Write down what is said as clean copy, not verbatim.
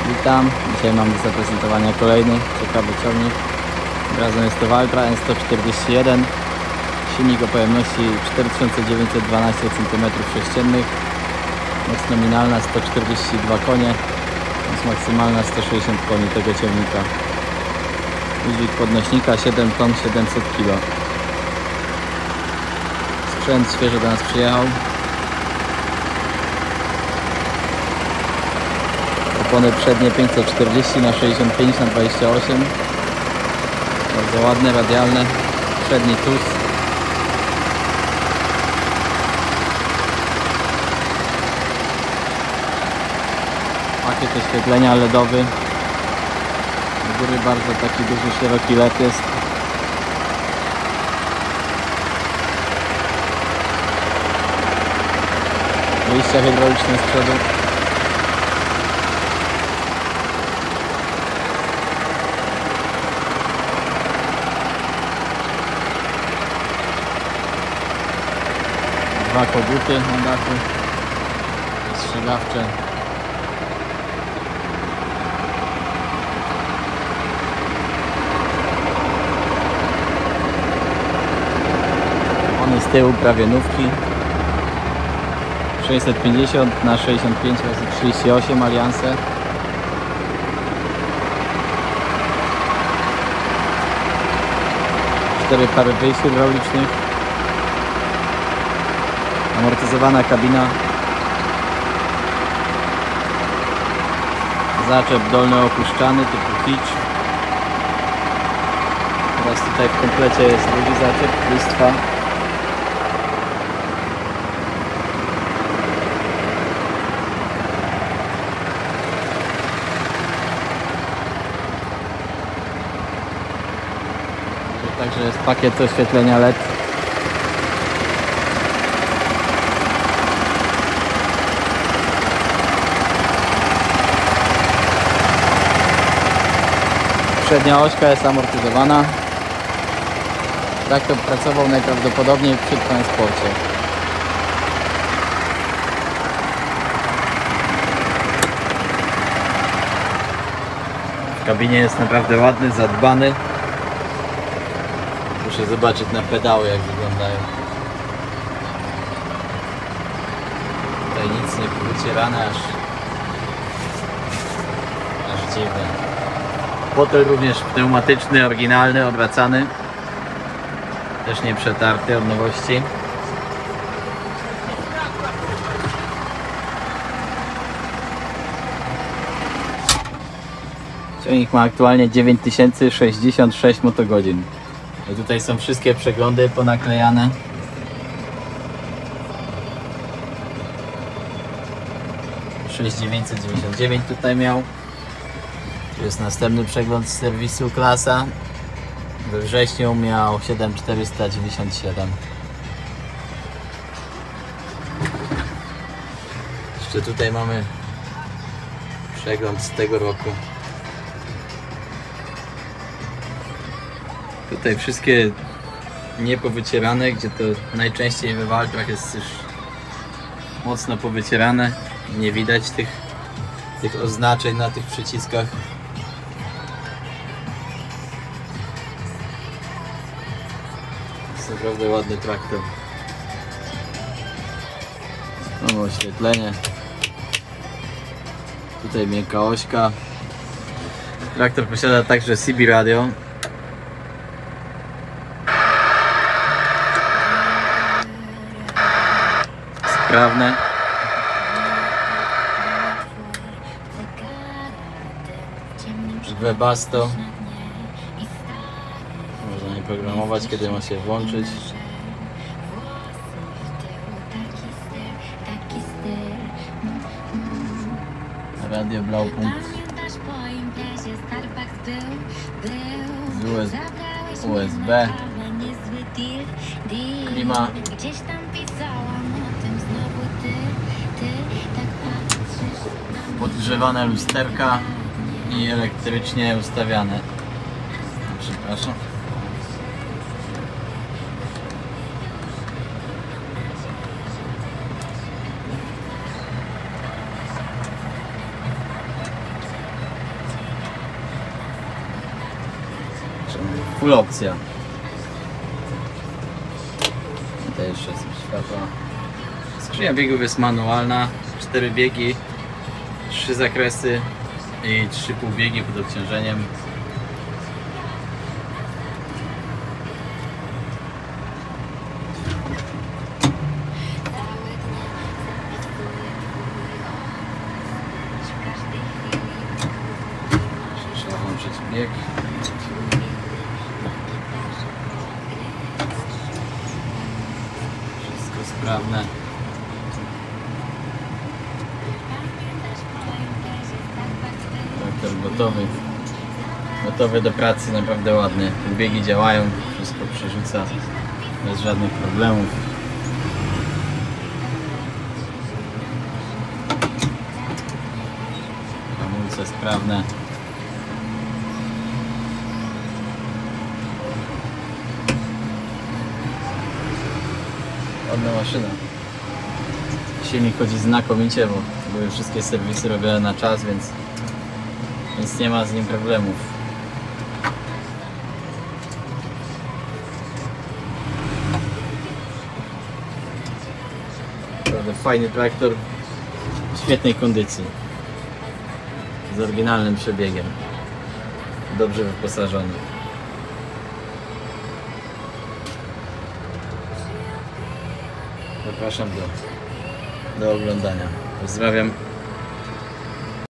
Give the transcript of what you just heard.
Witam, dzisiaj mam do zaprezentowania kolejny ciekawy ciągnik. Tym razem jest to Valtra N141, silnik o pojemności 4912 cm3, moc nominalna 142 konie, moc maksymalna 160 koni tego ciągnika. Udźwig podnośnika 7 ton 700 kg. Sprzęt świeżo do nas przyjechał. Opony przednie 540 na 65 na 28, bardzo ładne, radialne, przedni TUS. Pakiet oświetlenia LEDowy, z góry bardzo taki duży, szeroki LED jest. Wyjścia hydrauliczne z przodu. Dwa koguty na dachu, ostrzegawcze. One z tyłu prawie nówki. 650 na 65 razy 38 alianse. Cztery pary wyjść hydraulicznych. Amortyzowana kabina. Zaczep dolny opuszczany typu Hitch. Teraz tutaj w komplecie jest drugi zaczep, listwa. Także jest pakiet oświetlenia LED. Przednia ośka jest amortyzowana. Traktor pracował najprawdopodobniej przy transporcie. W kabinie jest naprawdę ładny, zadbany. Muszę zobaczyć na pedały, jak wyglądają. Tutaj nic nie wycierane, aż dziwne. Fotel również pneumatyczny, oryginalny, odwracany. Też nie przetarty od nowości. Ciągnik ma aktualnie 9066 motogodzin. I tutaj są wszystkie przeglądy ponaklejane. $6999 tutaj miał. Tu jest następny przegląd z serwisu Klasa. We wrześniu miał 7497. Jeszcze tutaj mamy przegląd z tego roku. Tutaj wszystkie niepowycierane, gdzie to najczęściej we Valtrach jest już mocno powycierane. Nie widać tych oznaczeń na tych przyciskach. Jest naprawdę ładny traktor. Znowu oświetlenie. Tutaj miękka ośka. Traktor posiada także CB radio. Sprawne. Webasto. Można je programować, kiedy ma się włączyć. Radio Blaupunkt. Z USB. Klima. Podgrzewane lusterka i elektrycznie ustawiane. Przepraszam. full opcja. Tutaj jeszcze są światła. Skrzynia biegów jest manualna, 4 biegi, 3 zakresy i 3 półbiegi pod obciążeniem. Trzeba włączyć bieg. Wszystko sprawne. Traktor gotowy. Gotowy do pracy, naprawdę ładny. Biegi działają, wszystko przerzuca bez żadnych problemów. Hamulce sprawne. Ładna maszyna. Silnik chodzi znakomicie, bo były wszystkie serwisy robione na czas, więc nie ma z nim problemów. Naprawdę fajny traktor w świetnej kondycji, z oryginalnym przebiegiem, dobrze wyposażony. Zapraszam do oglądania. Pozdrawiam.